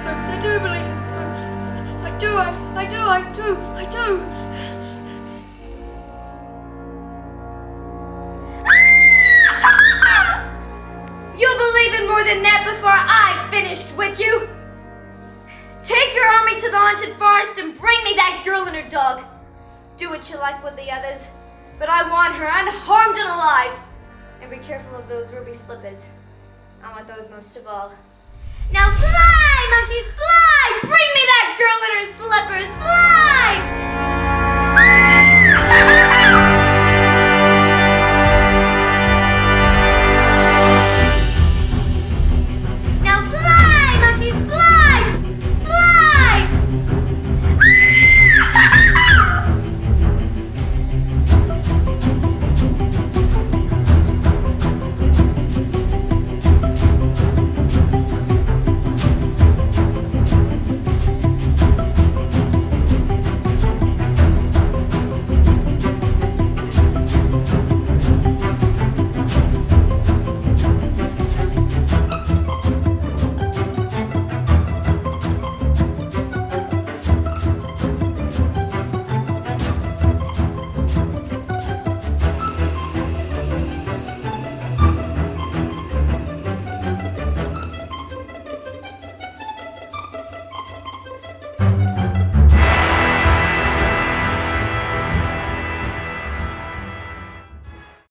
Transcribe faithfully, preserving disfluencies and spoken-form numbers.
spooks. I do believe in spooks. I do, I, I do, I do, I do. You'll believe in more than that before I've finished with you. Take your army to the haunted forest and bring me that girl and her dog. Do what you like with the others, but I want her unharmed and alive. And be careful of those ruby slippers. I want those most of all. Now fly, monkeys, fly! Bring me that girl and her slippers, fly!